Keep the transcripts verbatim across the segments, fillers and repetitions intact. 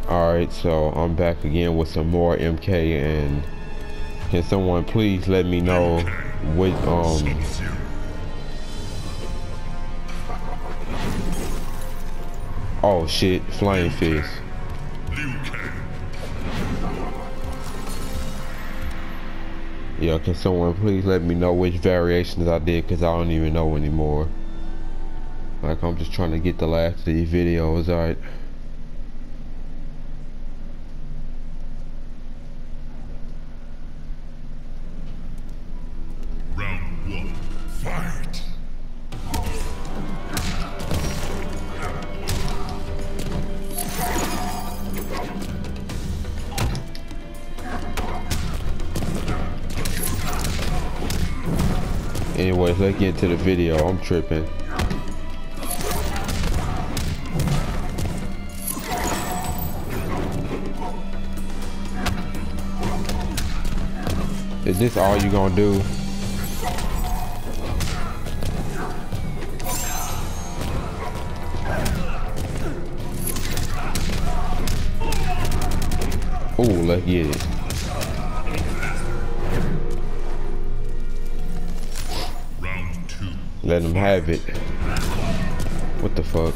Alright, so I'm back again with some more M K, and can someone please let me know what um oh shit, Flame Fist. Yeah, can someone please let me know which variations I did, because I don't even know anymore. Like, I'm just trying to get the last of these videos, alright? Round one, fight! Anyways, let's get into the video. I'm tripping. Is this all you gonna do? Ooh, let's get it. Round two. Let him have it. What the fuck?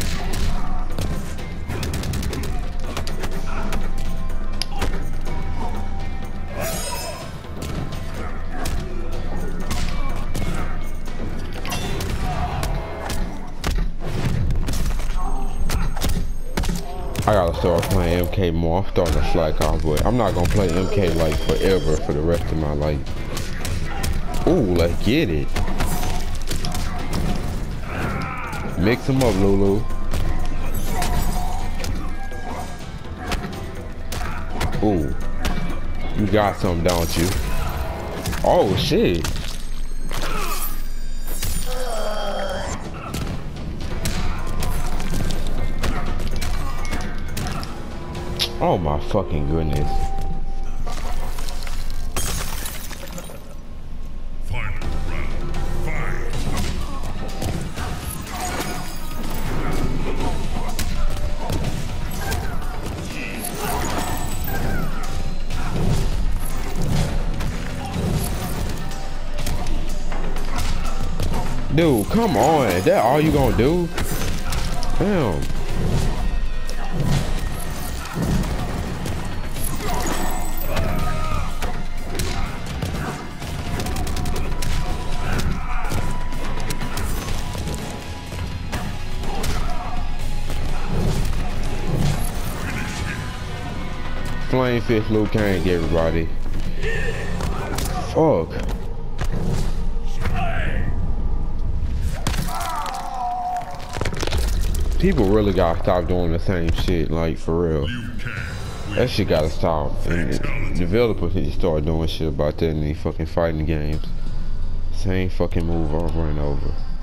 I gotta start playing M K more. I'm starting to slack off, but I'm not gonna play M K like forever for the rest of my life. Ooh, let's get it. Mix them up, Lulu. Ooh, you got something, don't you? Oh shit. Oh my fucking goodness. Final round, fight! Dude, come on. Is that all you gonna do? Damn. Flame Fist Liu Kang, everybody. Fuck. People really gotta stop doing the same shit, like, for real. That shit gotta stop. And, and developers need to start doing shit about that in these fucking fighting games. Same fucking move over and over.